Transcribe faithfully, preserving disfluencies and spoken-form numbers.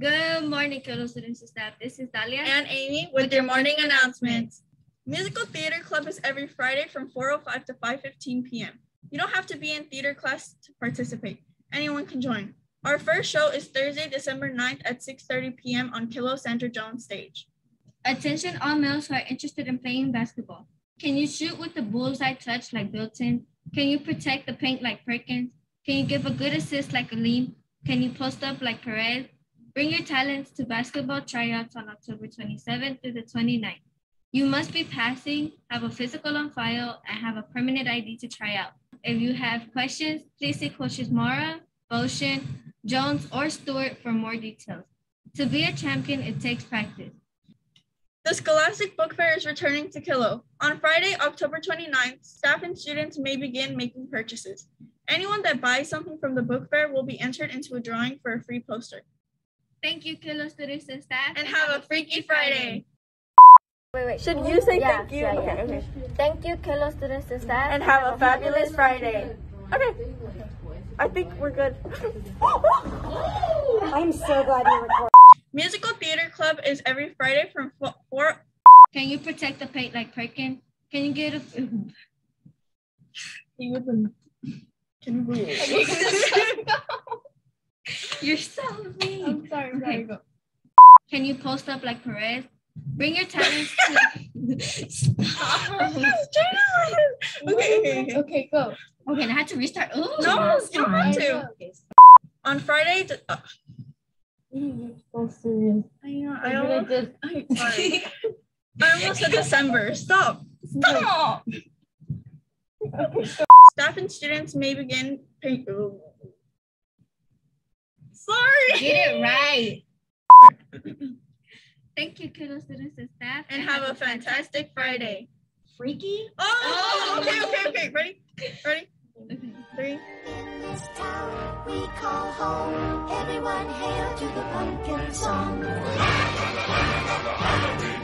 Good morning, fellow students and staff. This is Dalia and Amy with your morning announcements. Musical Theater Club is every Friday from four oh five to five fifteen p m You don't have to be in theater class to participate. Anyone can join. Our first show is Thursday, December ninth at six thirty p m on Kilo Sandra Jones stage. Attention all males who are interested in playing basketball. Can you shoot with the bullseye touch like Bilton? Can you protect the paint like Perkins? Can you give a good assist like Aline? Can you post up like Perez? Bring your talents to basketball tryouts on October twenty-seventh through the twenty-ninth. You must be passing, have a physical on file, and have a permanent I D to try out. If you have questions, please see coaches Mara, Boshin, Jones, or Stewart for more details. To be a champion, it takes practice. The Scholastic Book Fair is returning to Kilo. On Friday, October twenty-ninth, staff and students may begin making purchases. Anyone that buys something from the book fair will be entered into a drawing for a free poster. Thank you, Kilo students and staff. And, and have, have a Freaky Friday. Friday. Wait, wait. Should you say yeah, thank you? Yeah, okay, yeah. okay. Thank you, Kilo students and staff. And have, have a fabulous Friday. Friday. Okay. I think we're good. I'm so glad you recorded. Musical Theater Club is every Friday from four. Can you protect the paint like Perkins? Can you get a... Can you believe You're so mean. I'm sorry. I'm sorry. Okay. Can you post up like Perez? Bring your talents to... Stop. Okay, okay, okay, go. Okay, I had to restart. Ooh, no, you don't have to. Okay. On Friday, the, uh, You're so serious. I know. I almost did. I'm sorry. I almost said December. Stop. Stop. Okay. Staff and students may begin. Pay- Sorry. Get it right. Thank you, Kilo students and staff. And, and have, have a fantastic Friday. Freaky? Oh, oh, okay, okay, okay. Ready? Ready? Okay. Three. In this town we call home, everyone hail to the pumpkin song.